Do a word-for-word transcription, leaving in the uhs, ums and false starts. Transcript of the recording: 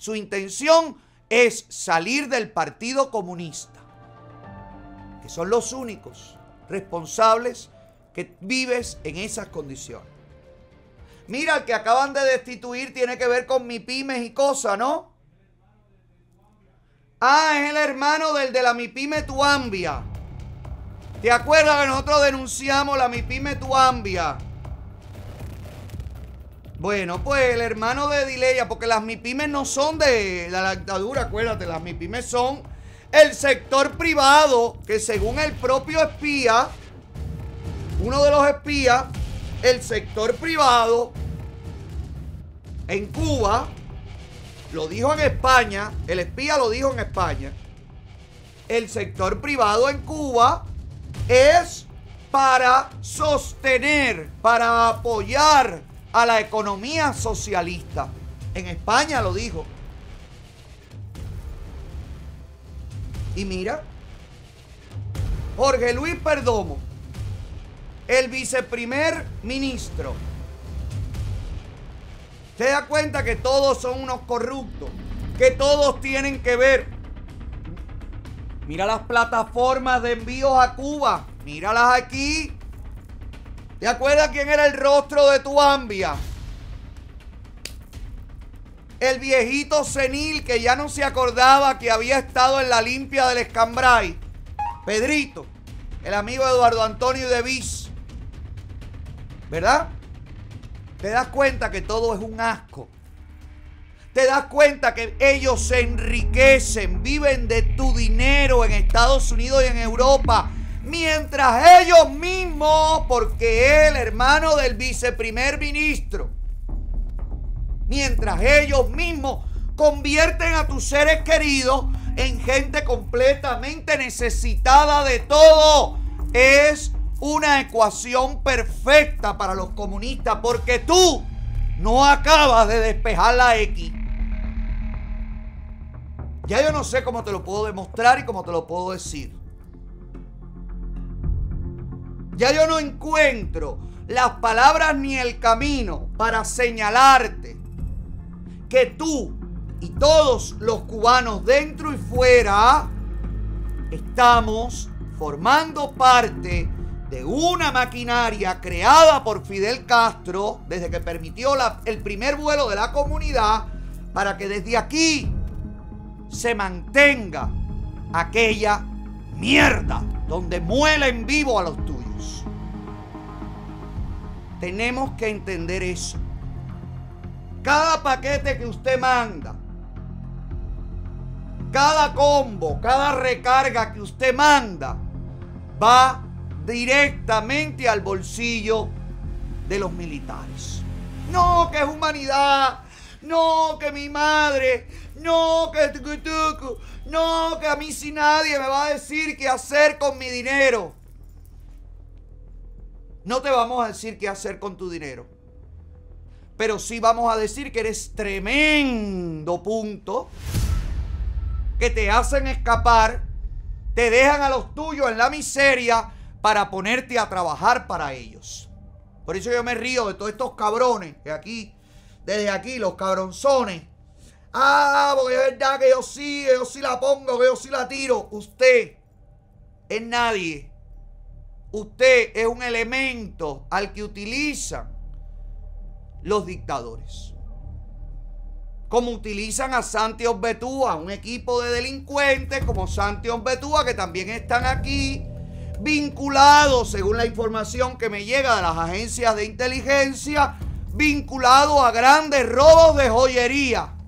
su intención es salir del Partido Comunista, que son los únicos responsables que vives en esas condiciones. Mira, el que acaban de destituir tiene que ver con MIPYMES y cosas, ¿no? Ah, es el hermano del de la MIPYME Tuambia. ¿Te acuerdas que nosotros denunciamos la MIPYME Tuambia? Bueno, pues el hermano de Dileya, porque las MIPYMES no son de la dictadura, acuérdate, las MIPYMES son el sector privado, que según el propio espía, uno de los espías, el sector privado en Cuba, lo dijo en España, el espía lo dijo en España, el sector privado en Cuba es para sostener, para apoyar a la economía socialista. En España lo dijo. Y mira, Jorge Luis Perdomo, el viceprimer ministro, se da cuenta que todos son unos corruptos, que todos tienen que ver. Mira las plataformas de envíos a Cuba, míralas aquí. ¿Te acuerdas quién era el rostro de Tuambia? El viejito senil que ya no se acordaba que había estado en la limpia del Escambray. Pedrito, el amigo de Eduardo Antonio de Vis. ¿Verdad? Te das cuenta que todo es un asco. Te das cuenta que ellos se enriquecen, viven de tu dinero en Estados Unidos y en Europa. Mientras ellos mismos, porque él, hermano del viceprimer ministro, mientras ellos mismos convierten a tus seres queridos en gente completamente necesitada de todo. Es una ecuación perfecta para los comunistas, porque tú no acabas de despejar la X. Ya yo no sé cómo te lo puedo demostrar y cómo te lo puedo decir. Ya yo no encuentro las palabras ni el camino para señalarte que tú y todos los cubanos dentro y fuera estamos formando parte de una maquinaria creada por Fidel Castro desde que permitió la, el primer vuelo de la comunidad, para que desde aquí se mantenga aquella mierda donde muelen vivo a los tuyos. Tenemos que entender eso. Cada paquete que usted manda, cada combo, cada recarga que usted manda, va directamente al bolsillo de los militares. No, que es humanidad. No, que mi madre. No, que tucu, tucu. No, que a mí si nadie me va a decir qué hacer con mi dinero. No te vamos a decir qué hacer con tu dinero, pero sí vamos a decir que eres tremendo punto, que te hacen escapar, te dejan a los tuyos en la miseria para ponerte a trabajar para ellos. Por eso yo me río de todos estos cabrones que aquí, desde aquí, los cabronzones. Ah, porque es verdad que yo sí, que yo sí la pongo, que yo sí la tiro. Usted es nadie. Usted es un elemento al que utilizan los dictadores. Como utilizan a Santi Obetúa, un equipo de delincuentes como Santi Obetúa, que también están aquí vinculados, según la información que me llega de las agencias de inteligencia, vinculados a grandes robos de joyería.